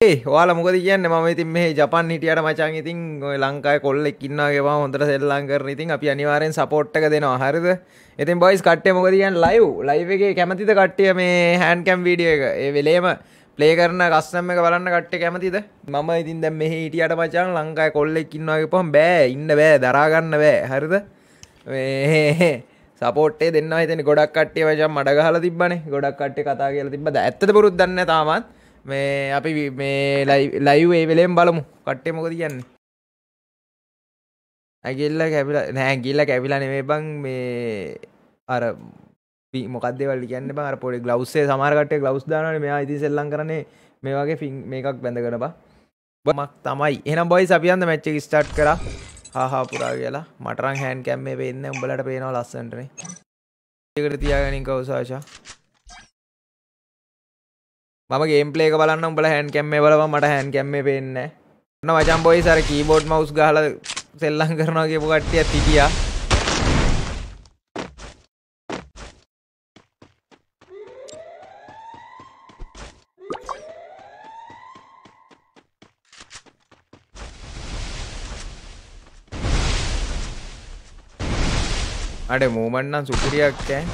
ඔයාලා මොකද කියන්නේ මම ඉතින් මෙහි ජපාන් හිටියට මචං ඉතින් ඔය ලංකාවේ කොල්ලෙක් ඉන්නවා කියපුවම හොඳට සෙල්ලම් කරන ඉතින් අපි අනිවාර්යෙන් සපෝට් එක දෙනවා හරිද ඉතින් බොයිස් කට්ටිය මොකද කියන්නේ ලයිව් එකේ කැමතිද කට්ටිය මේ හෑන්ඩ් කැම් වීඩියෝ එක ඒ වෙලේම ප්ලේ කරන කස්ටම් එක බලන්න කට්ටිය කැමතිද මම ඉතින් දැන් මෙහි හිටියට මචං ලංකාවේ කොල්ලෙක් ඉන්නවා කියපුවම බෑ ඉන්න බෑ දරා ගන්න බෑ හරිද මේ සපෝට් එක දෙන්නවා හිතන්නේ ගොඩක් කට්ටිය මචං මඩ ගහලා තිබ්බනේ ගොඩක් කට්ටිය කතා කියලා තිබ්බද ඇත්තද බොරුද දන්නේ නැහැ තාමත් මේ අපි මේ ලයිව් ඒ වෙලෙන් බලමු කට්ටිය මොකද කියන්නේ ඇගිල්ල කැපිලා නෑ ඇගිල්ල කැපිලා නෙමෙයි බං මේ අර මොකක්ද ඒවල් කියන්නේ බං අර පොඩි ග්ලව්ස් එක සමහර කට්ටිය ග්ලව්ස් දානවානේ මෙයා ඉතින් සෙල්ලම් කරන්නේ මේ වගේ මේකක් බැඳගෙන බං මක් තමයි එහෙනම් බොයිස් අපි යන්න මැච් එක ස්ටාර්ට් කරා හා පුරා කියලා මට නම් හෑන්ඩ් කැම් මේ පේන්නේ උඹලට පේනවා ලස්සනටනේ ඒකට තියාගනින් කවුසාෂා මම ගේම් ප්ලේ එක බලන්න උඹලා හෑන්ඩ් කැම් මේ බලපන් මට හෑන්ඩ් කැම් මේ පේන්නේ නැහැ. මචං බොයිස් අර කීබෝඩ් මවුස් ගහලා සෙල්ලම් කරනවා කියපු කට්ටියත් හිටියා. අඩේ මූමන්ට් නම් සුපිරියක් ඈ.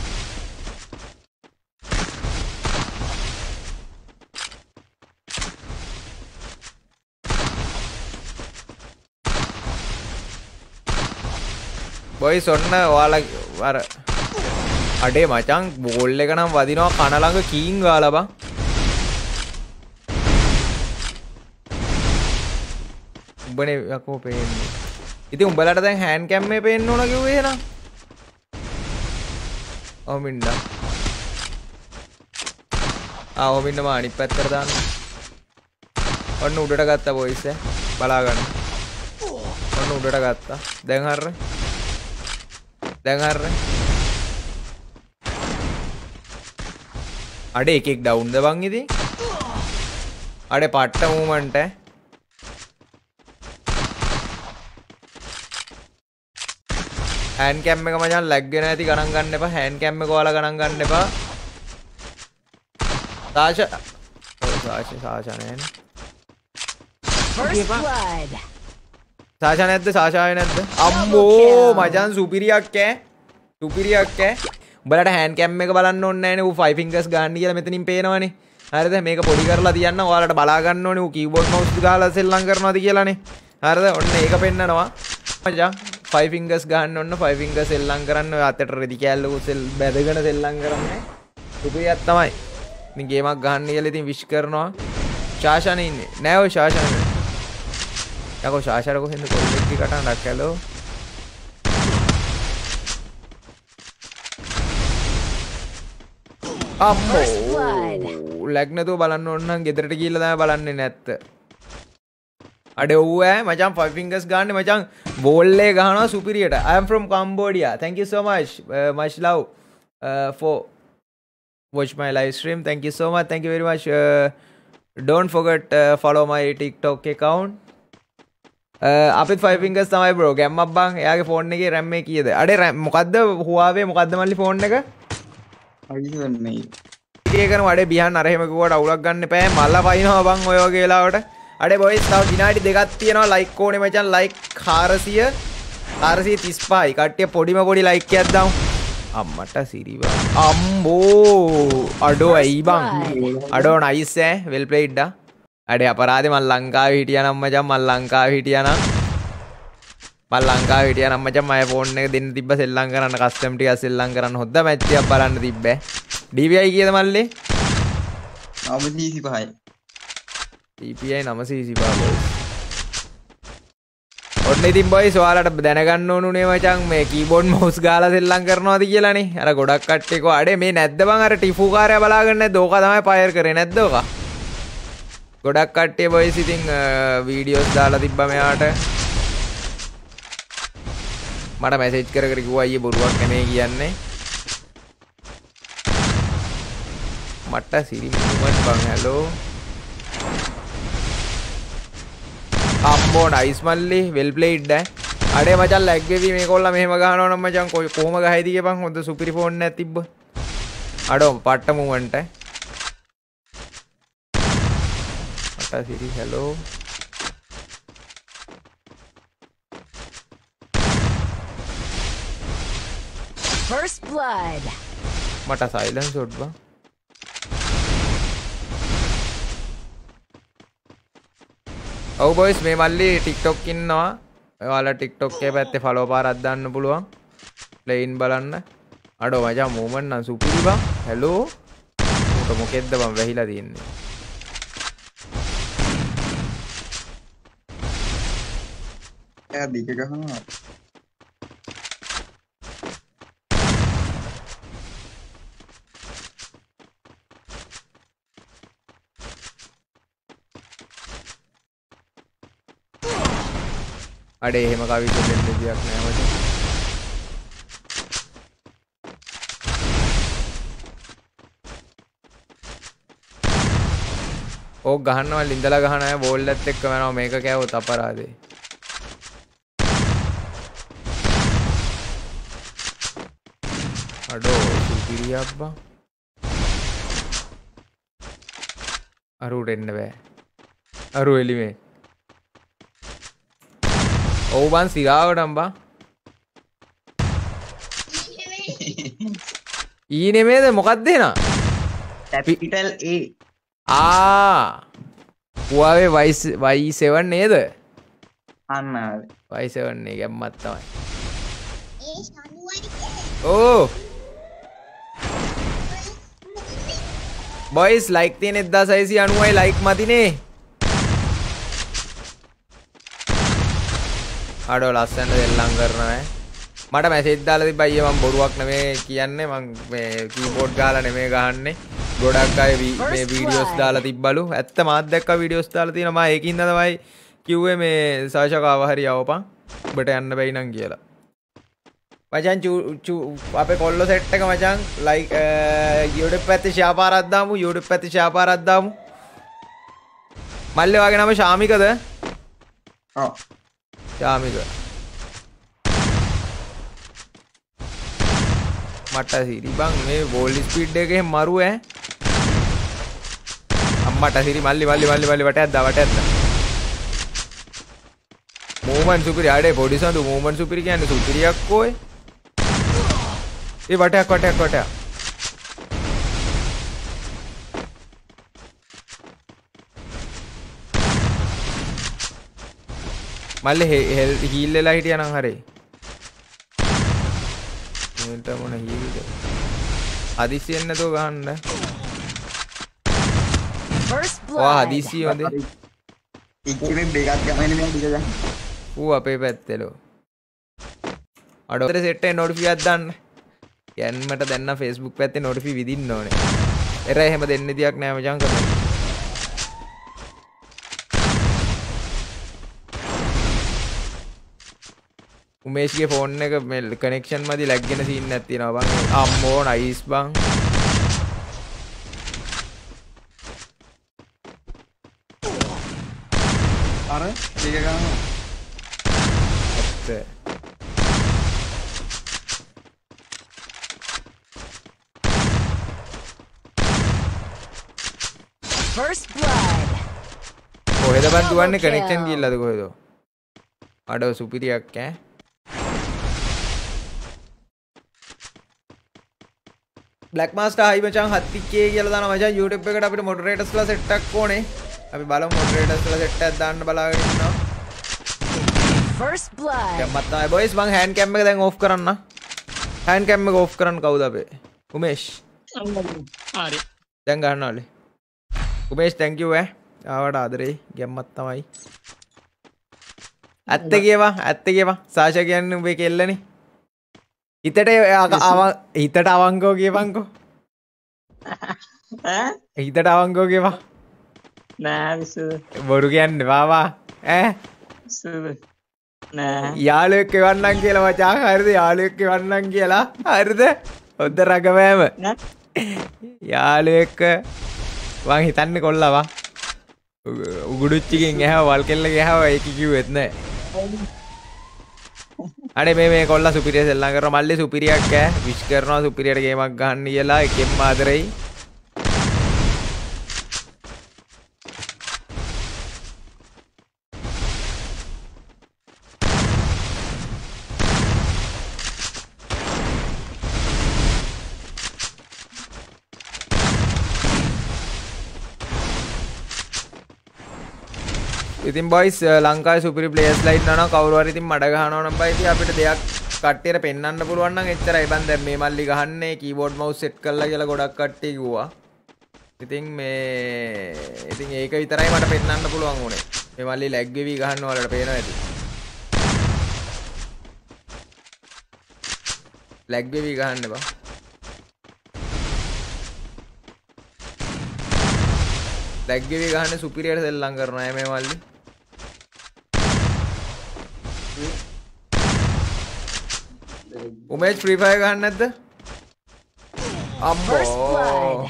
බොයිස් ඔන්න ඔයාලා අර අඩේ මචං බෝල් එක නම් වදිනවා කන ළඟ කීන් ගාලා බං උඹනේ යකෝ පේන්නේ ඉතින් උඹලට දැන් හෑන්ඩ් කැම් මේ පේන්න ඕන කිව්වේ එහෙනම් ඔමින්ඩා ඔමින්ඩා මා අනිත් පැත්තට දාන්න ඔන්න උඩට ගත්තා බොයිස් බලා ගන්න ඔන්න උඩට ගත්තා දැන් හරියට දැන් හරියට අඩේ එකෙක් ඩවුන්ද බං ඉතින් අඩේ පට්ට මූමන්ට් හෑන්ඩ් කැම් එක මචං ලැග් වෙන ඇති ගණන් ගන්න එපා හෑන්ඩ් කැම් එක ඔයාලා ගණන් ගන්න එපා සාෂා නෑනේ සාෂා නැද්ද සාෂාවේ නැද්ද අම්මෝ මචං සුපිරියක් උඹලට හෑන්ඩ් කැම් එක බලන්න ඕනේ නෑනේ ඌ 5 fingers ගන්න කියලා මෙතනින් පේනවනේ හරිද මේක පොඩි කරලා තියන්න ඔයාලට බලා ගන්න ඕනේ ඌ කීබෝඩ් මවුස් ගහලා සෙල්ලම් කරනවාද කියලානේ හරිද ඔන්න ඒක පෙන්නනවා මචං 5 fingers ගන්න ඕන 5 fingers සෙල්ලම් කරන්න ඔය අතට රෙදි කෑල්ල උසෙල් බැදගෙන සෙල්ලම් කරන්නේ සුපිරියක් තමයි ඉතින් ගේමක් ගන්න කියලා ඉතින් විශ් කරනවා ශාෂානේ ඉන්නේ නෑ ඔය ශාෂානේ යකෝ ශාෂාර කොහෙන්ද කොල්ලෙක් කටහඬක් ඇලෝ අම්මෝ ලැග් නැතුව බලන්න ඕන නම් ගෙදරට ගිහිල්ලා තමයි බලන්නේ නැත්ත අඩේ ඔව් මචං 5 fingers ගන්න මචං බෝල් එක ගහනවා සුපිරියට I am from Cambodia thank you so much love for watch my live stream thank you so much thank you very much don't forget follow my TikTok account අපිත් 5 fingers තමයි bro ගැම්මක් බං එයාගේ phone එකේ RAM එක කීයද අඩේ මොකද්ද Huawei මොකද්ද මල්ලි ෆෝන් එක අයිසන්නේ ඒකන වඩේ බිහන් අර එහෙම කිව්වට අවුලක් ගන්න එපා මල්ලා පයින්නවා බං ඔය වගේ වෙලාවට අඩේ බොයිස් තව විනාඩි දෙකක් තියෙනවා ලයික් ඕනේ මචං ලයික් 435යි කට්ටිය පොඩි ලයික් එකක් දාමු අම්මට සිරිවා අම්බෝ අඩෝ ඇයි බං අඩෝ නයිස් වෙල් ප්ලේඩ් අඩේ අපරාධේ මල් ලංකාවේ හිටියානම් මචං මල් ලංකාවේ හිටියානම් මචං මගේ ෆෝන් එක දෙන්න තිබ්බ සෙල්ලම් කරන්න කස්ටම් ටිකක් සෙල්ලම් කරන්න හොද්ද මැච් එකක් බලන්න තිබ්බේ DPI කීයද මල්ලේ 935යි DPI 935 ඔන්න ඉතින් බොයිස් ඔයාලට දැනගන්න ඕනුනේ මචං මේ කීබෝඩ් මවුස් ගාලා සෙල්ලම් කරනවාද කියලානේ අර ගොඩක් කට්ටිය කෝ අඩේ මේ නැද්ද බං අර ටිෆු කාර්යය බලාගන්න නැද්ද ඕක තමයි ෆයර් කරේ නැද්ද ඕක ගොඩක් කට්ටිය බොයිස් ඉතින් වීඩියෝස් දාලා තිබ්බා මෙයාට මට මැසේජ් කර කිව්වා අයියේ බොරුවක් නෙමෙයි කියන්නේ මට සිරි මොකක්ද බං හැලෝ අම්බෝ නයිස් මල්ලි වෙල් ප්ලේඩ් අඩේ මචං ලැග් වෙවි මේකොල්ලා මෙහෙම ගහනවා නම් මචං කොහොම ගහයිද කියපන් හොඳ සුපිරි ෆෝන් එකක් තිබ්බ අඩෝ පට්ට මූමන්ට් මට සිරි hello First blood. මට silence උඩ් බං ඔව් boys මේ මල්ලි TikTok ඉන්නවා ඔයාලා TikTok එකේ පැත්තේ follow පාරක් දාන්න පුළුවන් ප්ලේන් බලන්න අඩෝ මචං මූමන්ට් නම් සුපිරි බං hello උට මොකෙද්ද බං වැහිලා තියන්නේ එයා දිග ගහනවා අඩේ එහෙම කවිත දෙන්න දෙයක් නෑ මචං ඕක ගහන්නවා ලින්දලා ගහන අය බෝල් එකත් එක්ක යනවා මේක කෑවොත් අපරාධේ අඩෝ සුපිරියක් බං අරුට එන්න බෑ අරු එලිමේ ඔව් බං සිරාවටම් බං ඊ නෙමේද මොකක්ද එන කැපිටල් A පුවාවේ Y7 නේද අන්න Y7 නේ ගැම්මත් තමයි ඕ බොයිස් ලයික් තියෙන 1690යි ලයික් මතිනේ අඩෝ ලස්සනට දෙල්ලම් කරනවා මට මැසේජ් දාලා තිබ්බා අයියේ මම බොරුවක් නෙමෙයි කියන්නේ මම මේ කීබෝඩ් ගාලා නෙමෙයි ගහන්නේ ගොඩක් අය මේ වීඩියෝස් දාලා තිබ්බලු ඇත්ත මාත් දැක්කා වීඩියෝස් දාලා තියෙනවා මම ඒකින්ද තමයි කිව්වේ මේ සාෂකාව හරි යවපන් ඔබට යන්න බැයි නම් කියලා මචං අපේ කොල්ලෝ සෙට් එක මචං ලයික් YouTube පැත්තේ ෂෙයා පාරක් දාමු YouTube පැත්තේ ෂෙයා පාරක් දාමු මල්ලේ වගේ නම ශාමිකද ඔව් ශාමික මට සිරි බං මේ බෝල් ස්පීඩ් එකේ මරු ඈ අම්මට සිරි මල්ලි වටයක් දා මූමන්ට් සුපිරි ආඩේ පොඩි සඳු මූමන්ට් සුපිරි කියන්නේ සුපිරියක් කොයි ඒ වටයක් මල්ලි හීල් වෙලා හිටියා නම් හරි මෙන්ට මොන හීල්ද හදිසියෙන් නැතෝ ගහන්න වා හදිසිය හොඳ ඉක්කෙනෙක් දෙකක් ගමනේ මේ ටික ගන්න ඌ අපේ පැත්තලෝ අඩෝතර සෙට් එකේ නොටිෆි එකක් දාන්න යන්නට දැන් නම් Facebook පැත්තේ නොටිෆි විදින්න ඕනේ එර එහෙම දෙන්න දෙයක් නෑ මචං කරන්න උමේෂ්ගේ ෆෝන් එක මේ කනෙක්ෂන් මදි ලැග් වෙන සීන් එකක් තියෙනවා බං අම්මෝ නයිස් බං අර ටික ගන්නවා First blood. කොහෙද බං දුවන්නේ කනෙක්ෂන් ගිල්ලද කොහෙද අඩෝ සුපිරියක් ඈ Black Master හයි මචං 7k කියලා දානවා මචං YouTube එකට අපිට මොඩරේටර්ස්ලා සෙට් එකක් ඕනේ අපි බලමු මොඩරේටර්ස්ලා සෙට් එකක් දාන්න බලාගෙන ඉන්නවා First blood. දැම්මත් තමයි boys මං හෑන්ඩ් කැම් එක දැන් ඕෆ් කරන්න හෑන්ඩ් කැම් එක ඕෆ් කරන්න කවුද අපේ උමේෂ් හරි දැන් ගන්නවලු උමේෂ් thank you ආවට ආදරේ ගැම්මත් තමයි ඇත්ත කියවා සාෂා කියන්නේ උඹේ කෙල්ලනේ හිතට අවංකෝ කියපන්කෝ හිතට අවංකෝ කියපන් නෑ විසුද බොරු කියන්නේ වාවා විසුද නෑ යාළුවෙක් එවන්නම් කියලා මචං හරිද යාළුවෙක් එවන්නම් කියලා හරිද හොද්ද රගවෑම යාළුවෙක් මං හිතන්නේ කොල්ලවා උගුඩුච්චිකින් ඇහව වල් කෙල්ලගේ ඇහව ඒක කිව්වෙත් නෑ අනේ මේ කොල්ලා සුපිරිය සෙල්ලම් කරනවා මල්ලි සුපිරියක් ඈ විශ් කරනවා සුපිරියට ගේමක් ගන්න කියලා එකෙන්ම ආදරෙයි ඉතින් බොයිස් ලංකාවේ සුපිරි ප්ලේයර්ස් ලයිට් නනවා කවුරු හරි ඉතින් මඩ ගහනවා නම් බයි ඉතින් අපිට දෙයක් කට්ටියට පෙන්වන්න පුළුවන් නම් එච්චරයි බන් දැන් මේ මල්ලි ගහන්නේ කීබෝඩ් මවුස් සෙට් කරලා කියලා ගොඩක් කට්ටිය කිව්වා. ඉතින් ඒක විතරයි මට පෙන්වන්න පුළුවන් උනේ. මේ මල්ලි ලැග් වෙවි ගහන්න ඔයාලට පේනවා ඇති. ලැග් වෙවි ගහන්න බා. ලැග් වෙවි ගහන්න සුපිරියට සෙල්ලම් කරනවා මේ මල්ලි. උමේෂ් ෆ්‍රී ෆයර් ගහන්න නැද්ද? First blood.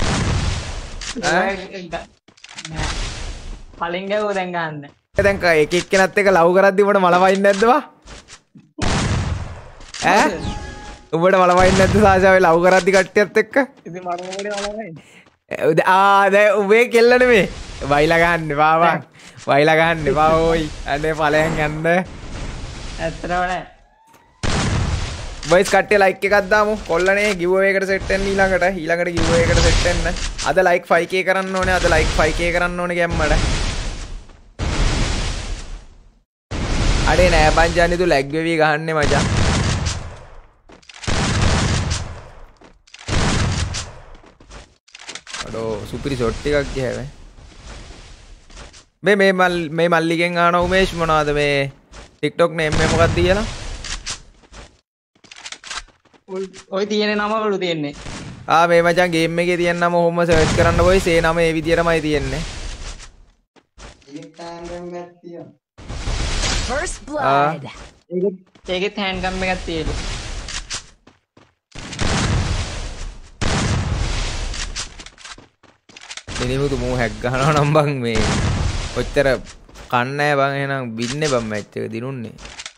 කලින් ගැව්ව දැන් ගන්න. දැන් එක එක්කෙනත් එක ලව් කරද්දි උඹට මල වයින් නැද්ද වා? ඈ? උඹට මල වයින් නැද්ද සාෂාවේ ලව් කරද්දි කට්ටියත් එක්ක? ඉතින් මට මොකද වලවයි? දැන් උඹේ කෙල්ල නෙමේ. වයිලා ගන්න එපා වා. වයිලා ගන්න එපා ඕයි. අනේ ඵලයන් යන්න. ඇත්තටම නෑ. වයිස් කට්ටිය ලයික් එකක් දාමු. කොල්ලනේ giveaway එකට සෙට් වෙන්න ඊළඟට giveaway එකට සෙට් වෙන්න. අද ලයික් 5k කරන්න ඕනේ. අද ලයික් 5k කරන්න ඕනේ ගැම්මඩ. අඩේ නෑ බංජානි තු ලැග් වෙවි ගහන්නේ මචං. අඩෝ සුපිරි ෂොට් එකක් ගියාවේ. මේ මල්ලිගෙන් ආන උමේෂ් මොනවද මේ TikTok name එක මොකක්ද කියලා? ඔය තියෙන නමවලු තියෙන්නේ. මේ මචං ගේම් එකේ තියෙන නම ඔහොම සර්ච් කරන්න බොයිස් ඒ නම ඒ විදියටමයි තියෙන්නේ. First blood. ඒකෙත් හෑන්ඩ් ගම් එකක් තියෙනවා. මිනිමුතු මූ හැක් ගහනවා නම් බං මේ ඔච්චර කන්නේ බං එහෙනම් බින්නේ බං මැච් එක දිනුන්නේ.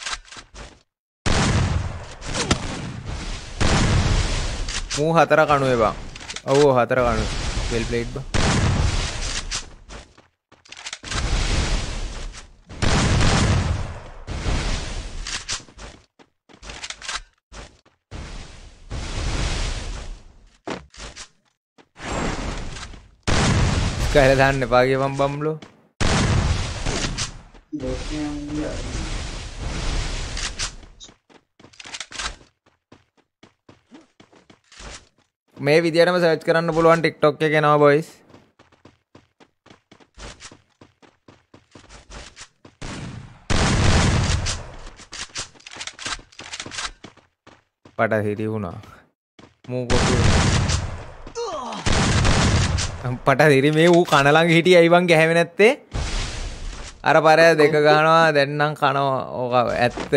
මූ 4 කණුවේ බං. ඔව් 4 කණුවේ. well played බං. කැල දාන්න එපා කියපන් බම්බලෝ. මේ විදියටම සර්ච් කරන්න පුළුවන් TikTok එකේ නම බොයිස්. පටහිරි වුණා. මූ කොටු පටහිරි මේ ඌ කන ළඟ හිටියේ ඇයි වං ගැහැවෙ නැත්තේ? අර පරය දෙක ගහනවා දැන් නම් කනවා ඕක ඇත්ත.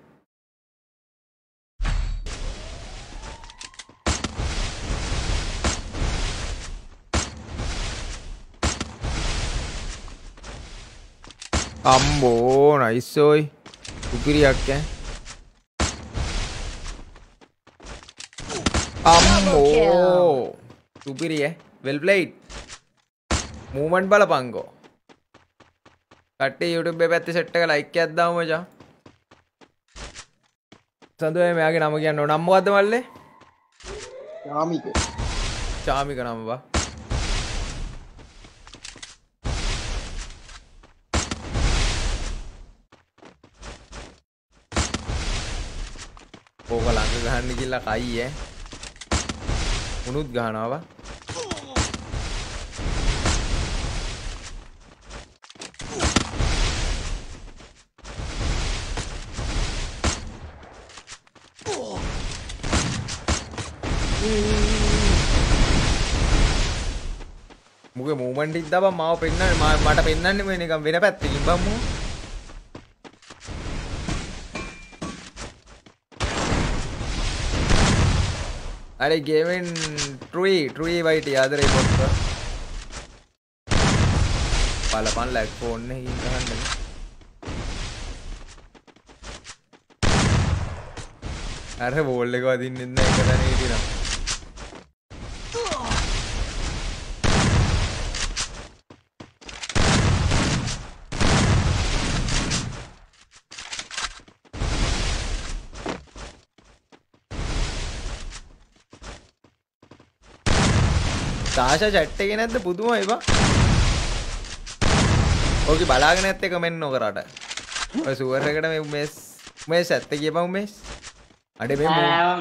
අම්බෝ නයිස් ඔයි සුපිරියක් ඈ. අම්බෝ සුපිරි ඈ. well played. movement බලපංගෝ. කට්ටිය YouTube එකේ පැත්තේ සෙට් එක ලයික් එකක් දාමු මචං. සඳුවේ මෙයාගේ නම කියන්න ඕන. නම මොකද්ද මල්ලේ? චාමික. චාමික නම බා. ඕක ළඟ ගහන්න කියලා කයි ඈ. උනුත් ගහනවා බා. මුගේ මූවමන්ට් එක දාපන් මාව පෙන්නන්න මට පෙන්නන්නේ මේ නිකන් වෙන පැත්තකින් බම් මූ. अरे गेमिंग ट्रूई वाइट याद रही बहुत पालापान लैग फोन नहीं कहां अरे बोलने के बाद इन इतना पता नहीं थी ना තාෂා chat එකේ නැද්ද පුදුමයි බා ඕකේ බලාගෙන නැත්තේ කමෙන්ට් නොකරට. ඔය සුවර් එකට මේ උමේස් ඇත්ත කියපන් උමේස්. අඩේ මේ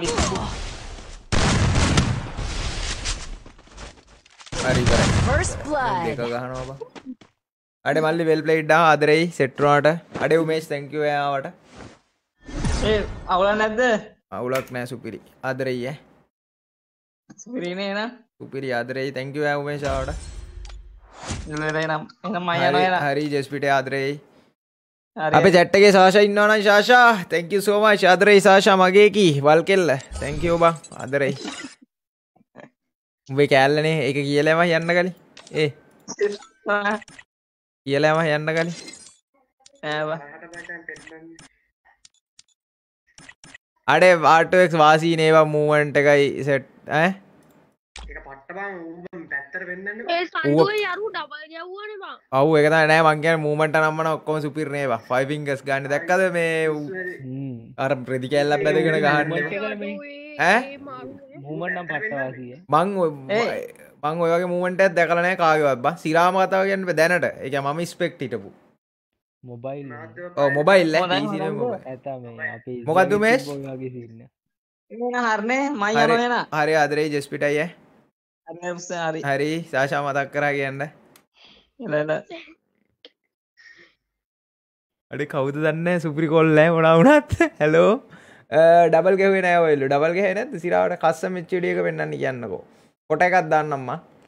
හරි ඉවරයි. First දෙක blood. ගහනවා බා. අඩේ මල්ලි වෙල් ප්ලේයිඩ් ආ ආදරෙයි සෙට් වුණාට. අඩේ උමේස් thank you එයාවට. ඒ අවුලක් නැද්ද? අවුලක් නෑ සුපිරි. ආදරෙයි ඈ. සුපිරිනේ නා. සුපිරි ආදරෙයි thank you එයා උමේස් ආවට. ඉලෙරේ නම් එහෙනම් මම යනවා එන. හරි ජෙස්පිට ආදරෙයි. හරි. අපේ chat එකේ සාෂා ඉන්නවා නම් Sasha thank you so much ආදරෙයි සාෂා මගේ කී වල්කෙල්ල thank you බං ආදරෙයි. උඹේ කෑල්ලනේ ඒක කියලා යම යන්න කලින් ඒ කියලා යම යන්න කලින් ඈවා. අඩේ R2X වාසී නේවා මූවමන්ට් එකයි සෙට් ඈ ඒක පට්ට බං ඌ පැත්තට වෙන්නන්නේ ඒ සන්දුවේ යරු ඩබල් ගැව්වනේ බං. ඔව් ඒක තමයි නෑ මං කියන්නේ මූවමන්ට් නම්මන ඔක්කොම සුපිර් නේවා 5 fingers ගන්න දැක්කද මේ අර ප්‍රෙදි කැල්ලක් බැදගෙන ගහන්නේ ඈ මූමන්ට් නම් පට්ටවාසිය. මං ඔය වගේ මූවමන්ට් එකක් දැකලා නැහැ කාගේවත් බං සිරාම කතාව කියන්නේ දැනට ඒ කියන්නේ මම ස්පෙක්ට් හිටපු මොබයිල් ඔව් මොබයිල් PC නේ මොබයිල් ඇතා මේ අපේ මොකද්ද මේස්? වගේ සින්න. එන හරනේ මම යනවා එන. හරි ආදරේ ජෙස්පිටයි ඈ හරි උස්ස හරි. හරි සාෂා මතක් කරා කියන්න එල අඩේ කවුද දන්නේ සුපිරි කෝල් නැහැ මොනා වුණත් හැලෝ ඩබල් ගැහුවේ නැහැ ඔයලු ඩබල් ගැහුවේ නැද්ද සිරාවට කස්සම් වෙච්ච විඩියෝ එක පෙන්නන්න කියන්නකෝ කොට එකක් දාන්නම්මා